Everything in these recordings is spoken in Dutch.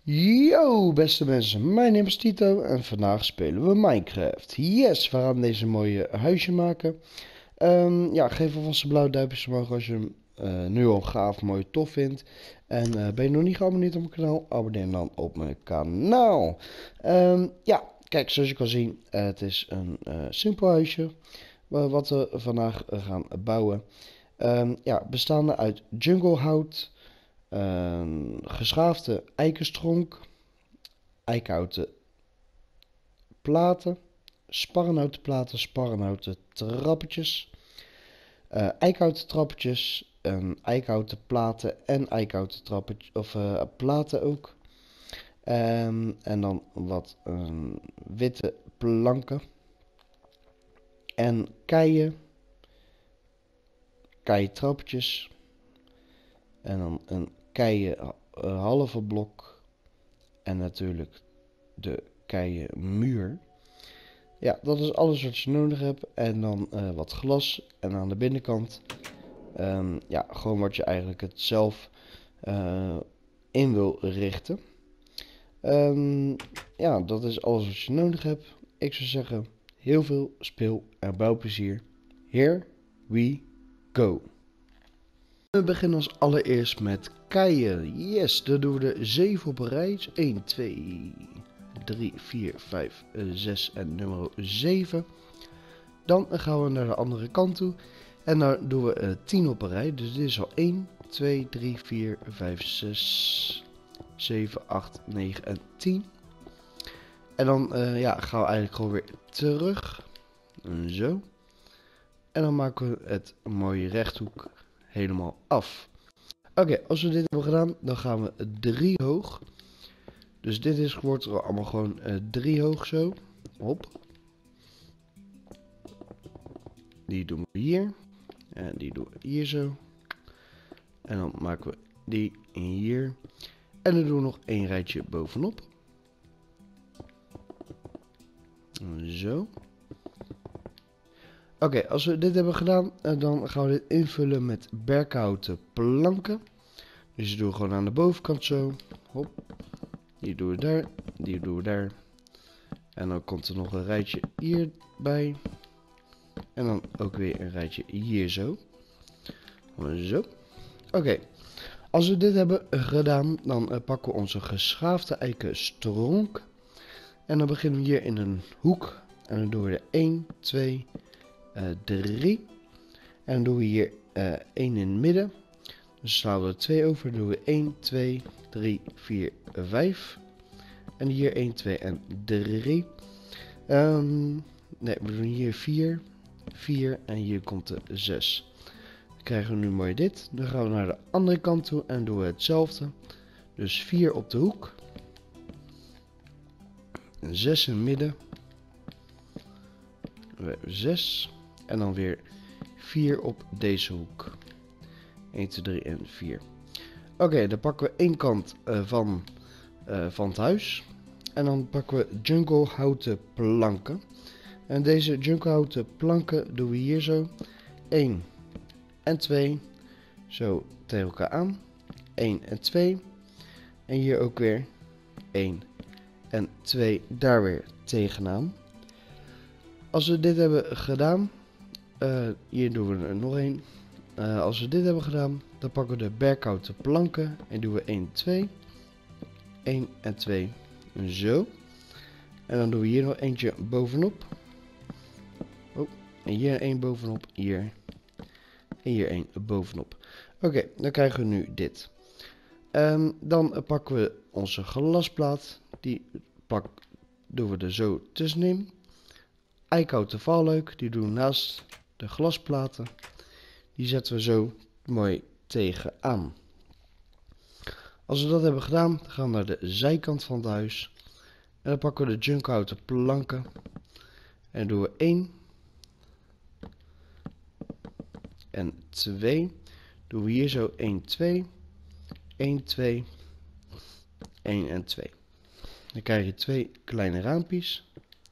Yo, beste mensen, mijn naam is Tito en vandaag spelen we Minecraft. Yes, we gaan deze mooie huisje maken. Ja, geef alvast een blauw duimpje omhoog als je hem nu al gaaf, mooi, tof vindt. En ben je nog niet geabonneerd op mijn kanaal? Abonneer dan op mijn kanaal. Ja, kijk, zoals je kan zien, het is een simpel huisje wat we vandaag gaan bouwen. Ja, bestaande uit junglehout, geschaafde eikenstronk, eikenhouten platen, sparrenhouten platen, sparrenhouten trappetjes, eikenhouten trappetjes, eikenhouten platen en eikenhouten trappetjes, of platen ook. En dan wat witte planken en keien trappetjes en dan een keien halve blok en natuurlijk de keien muur. Ja, dat is alles wat je nodig hebt. En dan wat glas. En aan de binnenkant, ja, gewoon wat je eigenlijk het zelf in wil richten. Ja, dat is alles wat je nodig hebt. Ik zou zeggen, heel veel speel- en bouwplezier. Here we go. We beginnen als allereerst met keien. Yes, daar doen we er 7 op een rij. 1, 2, 3, 4, 5, 6 en nummer 7. Dan gaan we naar de andere kant toe. En dan doen we 10 op een rij. Dus dit is al 1, 2, 3, 4, 5, 6, 7, 8, 9 en 10. En dan ja, gaan we eigenlijk gewoon weer terug. Zo. En dan maken we het mooie rechthoek helemaal af. Oké, als we dit hebben gedaan, dan gaan we 3 hoog. Dus dit wordt er allemaal gewoon 3 hoog zo. Hop. Die doen we hier. En die doen we hier zo. En dan maken we die hier. En dan doen we nog 1 rijtje bovenop. Zo. Oké, als we dit hebben gedaan, dan gaan we dit invullen met berkhouten planken. Dus die doen we gewoon aan de bovenkant zo. Hop. Die doen we daar. Die doen we daar. En dan komt er nog een rijtje hierbij. En dan ook weer een rijtje hier zo. Zo. Oké. Als we dit hebben gedaan, dan pakken we onze geschaafde eikenstronk. En dan beginnen we hier in een hoek. En dan doen we er 1, 2, 3. En dan doen we hier 1 in het midden. Dus slaan we er 2 over. Dan doen we 1, 2, 3, 4, 5. En hier 1, 2 en 3. Nee, we doen hier 4, 4 en hier komt de 6. Dan krijgen we nu mooi dit. Dan gaan we naar de andere kant toe en doen we hetzelfde. Dus 4 op de hoek. 6 in het midden. We hebben 6. En dan weer 4 op deze hoek. 1, 2, 3 en 4. Oké, dan pakken we één kant van het huis. En dan pakken we junglehouten planken. En deze junglehouten planken doen we hier zo. 1 en 2. Zo tegen elkaar aan. 1 en 2. En hier ook weer 1 en 2 daar weer tegenaan. Als we dit hebben gedaan, hier doen we er nog 1. Als we dit hebben gedaan, dan pakken we de berkhouten planken en doen we 1, 2. 1 en 2. Zo. En dan doen we hier nog eentje bovenop. Oh, en hier 1 bovenop, hier. En hier 1 bovenop. Oké, dan krijgen we nu dit. Dan pakken we onze glasplaat. Die doen we er zo tussenin. Eikenhouten valluik, die doen we naast de glasplaten. Die zetten we zo mooi tegenaan. Als we dat hebben gedaan, dan gaan we naar de zijkant van het huis. En dan pakken we de junglehouten planken. En doen we 1 en 2. Doen we hier zo 1, 2. 1, 2. 1 en 2. Dan krijg je 2 kleine raampjes.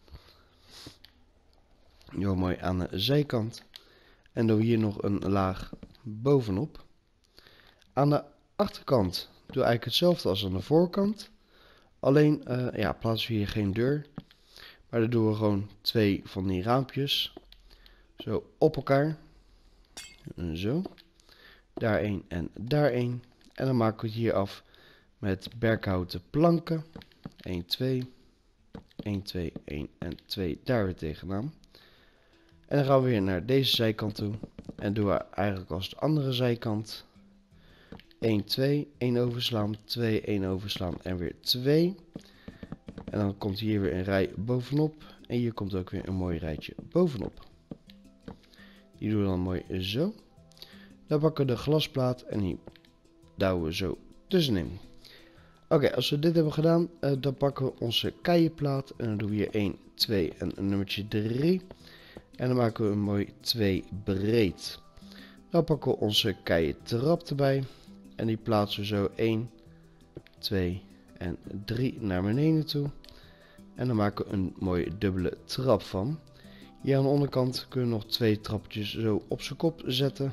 Heel mooi aan de zijkant. En doen we hier nog een laag bovenop. Aan de achterkant doe eigenlijk hetzelfde als aan de voorkant. Alleen ja, plaatsen we hier geen deur. Maar dan doen we gewoon 2 van die raampjes. Zo op elkaar. Zo. Daar 1 en daar 1. En dan maken we het hier af met berkhouten planken. 1, 2. 1, 2, 1 en 2 daar weer tegenaan. En dan gaan we weer naar deze zijkant toe. En doen we eigenlijk als de andere zijkant. 1, 2, 1 overslaan, 2, 1 overslaan en weer 2. En dan komt hier weer een rij bovenop. En hier komt ook weer een mooi rijtje bovenop. Die doen we dan mooi zo. Dan pakken we de glasplaat en die douwen we zo tussenin. Oké, als we dit hebben gedaan, dan pakken we onze keienplaat. En dan doen we hier 1, 2 en een nummertje 3. En dan maken we een mooi 2 breed. Dan pakken we onze keientrap erbij. En die plaatsen we zo 1, 2 en 3 naar beneden toe. En dan maken we een mooie dubbele trap van. Hier aan de onderkant kunnen we nog 2 trapjes zo op zijn kop zetten.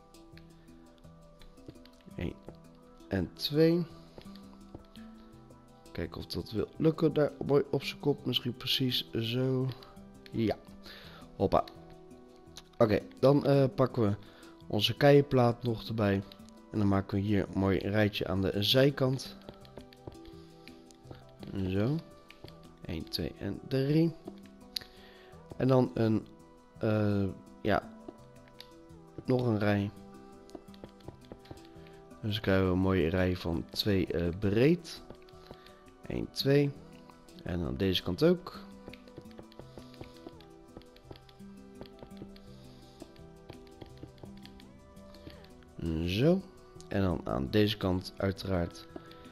1 en 2. Kijken of dat wil lukken daar mooi op zijn kop. Misschien precies zo. Ja. Hoppa. Oké, dan pakken we onze keienplaat nog erbij. En dan maken we hier een mooi rijtje aan de zijkant. Zo. 1, 2 en 3. En dan een, ja, nog een rij. Dus dan krijgen we een mooie rij van 2 breed. 1, 2. En aan deze kant ook. Zo. En dan aan deze kant uiteraard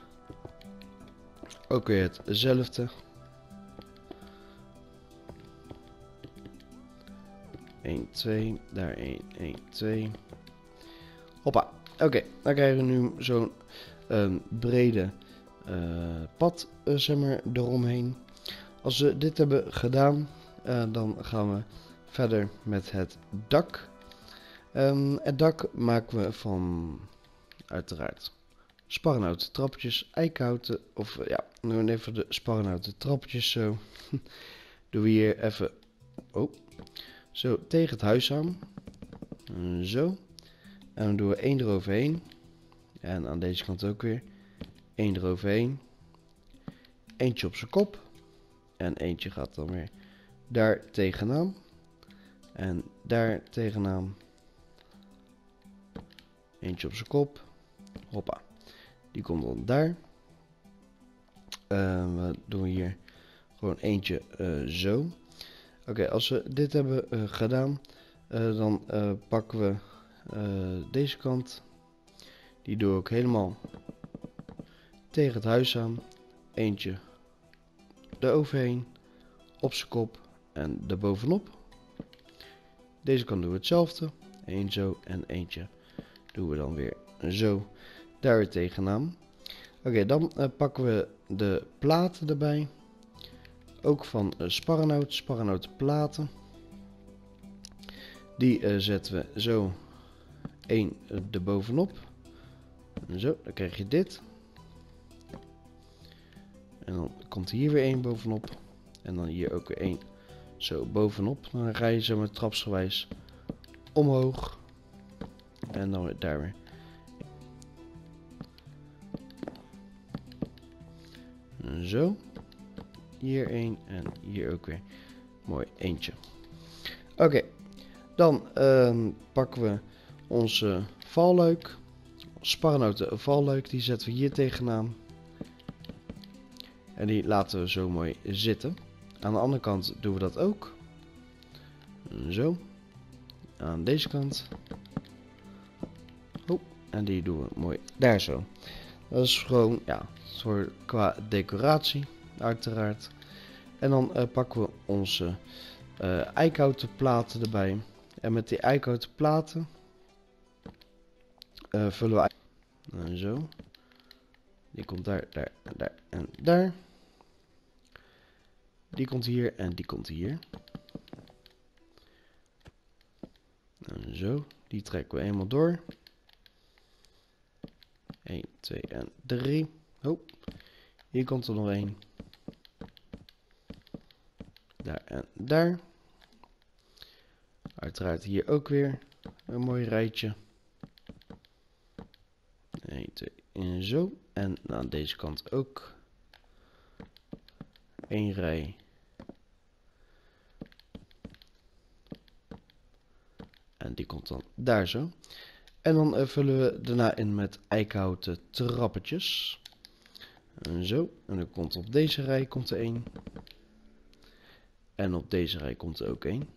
ook weer hetzelfde. 1, 2, daar 1, 1, 2. Hoppa. Oké, dan krijgen we nu zo'n brede pad zeg maar, eromheen. Als we dit hebben gedaan, dan gaan we verder met het dak. Het dak maken we van uiteraard sparrenhouten trapjes, eikenhouten, of ja, we doen even de sparrenhouten trapjes zo. Doen we hier even, oh, zo tegen het huis aan. Zo. En dan doen we 1 eroverheen. En aan deze kant ook weer 1 eroverheen. Eentje op zijn kop. En eentje gaat dan weer daar tegenaan. En daar tegenaan. Eentje op zijn kop. Hoppa. Die komt dan daar. We doen hier gewoon eentje zo. Oké, als we dit hebben gedaan, dan pakken we deze kant. Die doe ik helemaal tegen het huis aan. Eentje eroverheen, op zijn kop en erbovenop. Deze kant doen we hetzelfde. Eén zo en eentje doen we dan weer zo daar weer tegenaan. Oké, dan pakken we de platen erbij. Ook van sparrenhouten platen. Die zetten we zo 1 erbovenop. Zo, dan krijg je dit. En dan komt hier weer 1 bovenop. En dan hier ook weer 1 zo bovenop. Dan ga je zo met trapsgewijs omhoog. En dan weer daar weer. Zo. Hier 1 en hier ook weer. Mooi eentje. Oké. Dan pakken we onze valluik. Sparrenhouten valluik. Die zetten we hier tegenaan. En die laten we zo mooi zitten. Aan de andere kant doen we dat ook. Zo. Aan deze kant. Oh, en die doen we mooi daar zo. Dat is gewoon, ja, voor qua decoratie, uiteraard. En dan pakken we onze eikenhouten platen erbij. En met die eikenhouten platen vullen we zo. Die komt daar, daar, daar en daar. Die komt hier en die komt hier. En zo, die trekken we eenmaal door. 1, 2 en 3. Oh, Hier komt er nog één. Daar en daar. Uiteraard hier ook weer een mooi rijtje. 1, 2 en zo. En aan deze kant ook. 1 rij. En die komt dan daar zo. En dan vullen we daarna in met eikenhouten trappetjes. En zo. En dan komt op deze rij komt er 1. En op deze rij komt er ook 1.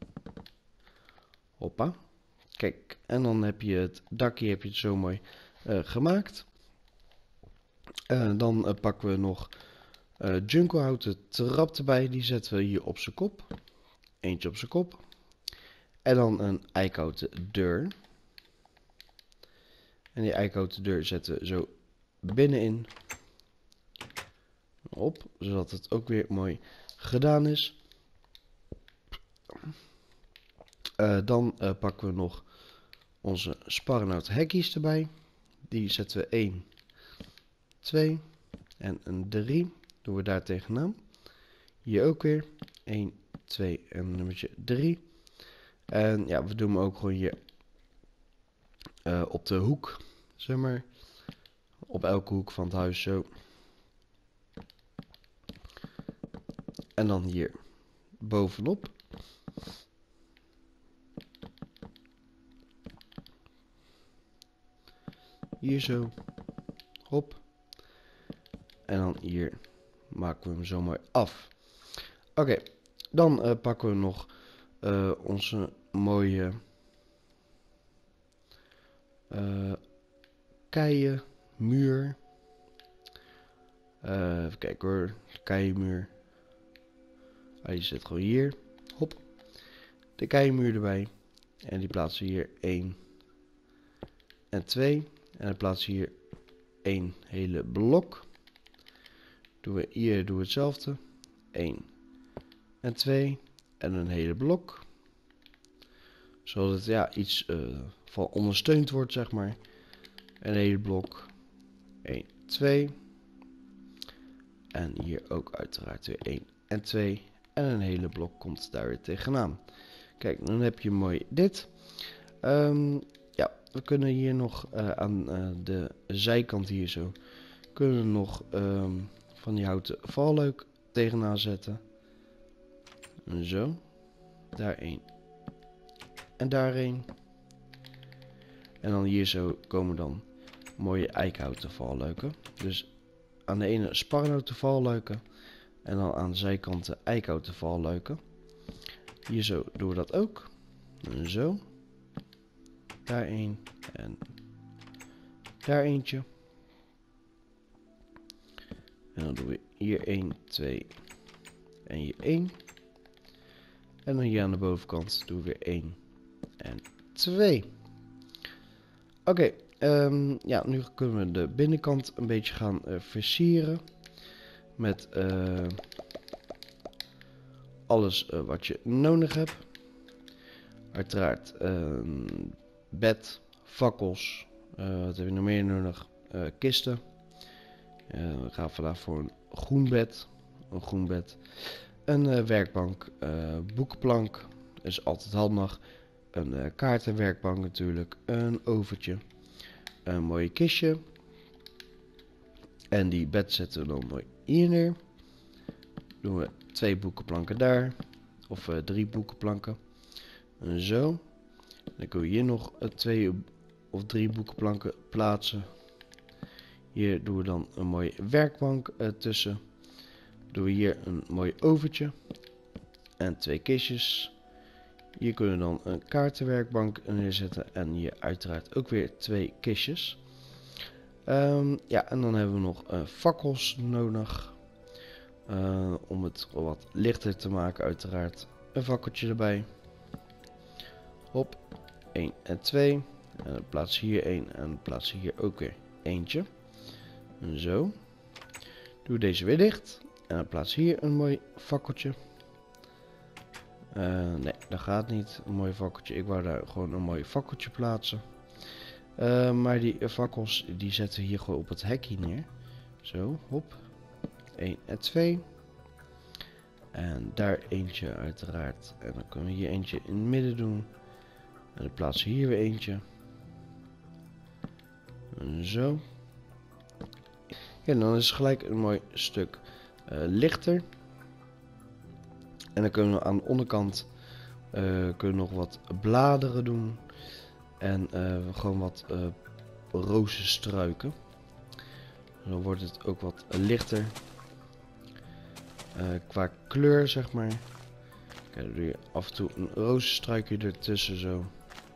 Hoppa. Kijk. En dan heb je het dakje heb je het zo mooi gemaakt. Dan pakken we nog juncohouten trap erbij. Die zetten we hier op zijn kop. Eentje op zijn kop. En dan een eikenhouten deur. En die eikenhouten deur zetten we zo binnenin. Op, zodat het ook weer mooi gedaan is. Dan pakken we nog onze sparrenhout hekjes erbij. Die zetten we 1, 2 en een 3. Doen we daar tegenaan. Hier ook weer 1, 2 en nummertje 3. En ja, we doen hem ook gewoon hier op de hoek, zeg maar. Op elke hoek van het huis zo. En dan hier bovenop. Hier zo. Hop. En dan hier maken we hem zo mooi af. Oké, dan pakken we nog onze mooie keienmuur. Even kijken hoor, keienmuur. Die zit gewoon hier. Hop. De keienmuur erbij. En die plaatsen we hier 1 en 2. En dan plaatsen we hier 1 hele blok. Hier doen we hetzelfde. 1 en 2. En een hele blok. Zodat het ja, iets van ondersteund wordt, zeg maar. Een hele blok. 1, 2. En hier ook uiteraard weer 1 en 2. En een hele blok komt daar weer tegenaan. Kijk, dan heb je mooi dit. Ja, we kunnen hier nog aan de zijkant hier zo. Kunnen we nog van die houten valluik tegenaan zetten. Zo. Daar 1. En daar 1. En dan hier zo komen dan mooie eikenhouten valluiken. Dus aan de ene sparrenhouten valluiken. En dan aan de zijkanten eikenhouten valluiken. Hier zo doen we dat ook. Zo. Daar 1. En daar eentje. En dan doen we hier 1, 2. En hier 1. En dan hier aan de bovenkant doen we weer 1 en 2. Oké, ja, nu kunnen we de binnenkant een beetje gaan versieren. Met alles wat je nodig hebt. Uiteraard bed, fakkels. Wat heb je nog meer nodig? Kisten. We gaan vandaag voor een groen bed. Een werkbank, boekenplank, is altijd handig. Een kaartenwerkbank natuurlijk, een oventje, een mooie kistje. En die bed zetten we dan mooi hier neer. Doen we 2 boekenplanken daar, of 3 boekenplanken. En zo. Dan kun je hier nog 2 of 3 boekenplanken plaatsen. Hier doen we dan een mooie werkbank tussen. Doen we hier een mooi oventje. En 2 kistjes. Hier kunnen we dan een kaartenwerkbank neerzetten. En hier uiteraard ook weer 2 kistjes. Ja, en dan hebben we nog fakkels nodig. Om het wat lichter te maken uiteraard. Een fakkeltje erbij. Hop. 1 en 2. En dan plaats hier 1 en dan plaats hier ook weer eentje. Zo. Doe deze weer dicht. En dan plaats hier een mooi fakkeltje. Nee, dat gaat niet. Een mooi fakkeltje. Ik wou daar gewoon een mooi fakkeltje plaatsen. Maar die fakkels die zetten we hier gewoon op het hekje neer. Zo, hop. 1 en 2. En daar eentje uiteraard. En dan kunnen we hier eentje in het midden doen. En dan plaatsen we hier weer eentje. En zo. Ja, dan is het gelijk een mooi stuk lichter. En dan kunnen we aan de onderkant kunnen we nog wat bladeren doen. En gewoon wat rozenstruiken. Dan wordt het ook wat lichter. Qua kleur, zeg maar. Kijk, dan doe je af en toe een rozenstruikje ertussen zo.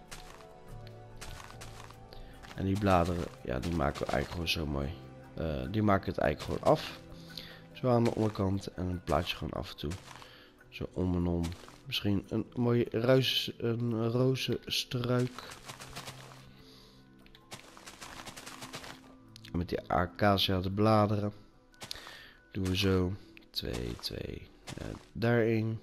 En die bladeren, ja, die maken we eigenlijk gewoon zo mooi. Die maken het eigenlijk gewoon af. Zo aan de onderkant. En dan plaats je gewoon af en toe. Zo om en om. Misschien een mooie rozenstruik. Met die acacia de bladeren. Doen we zo. 2. Daarin.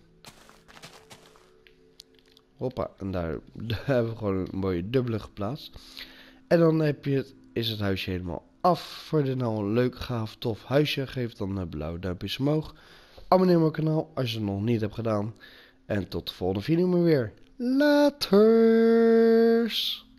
Hoppa. En daar hebben we gewoon een mooie dubbele geplaatst. En dan is het huisje helemaal af. Voor dit nou een leuk, gaaf, tof huisje. Geef dan blauwe duimpjes omhoog. Abonneer op mijn kanaal als je het nog niet hebt gedaan. En tot de volgende video maar weer. Laters!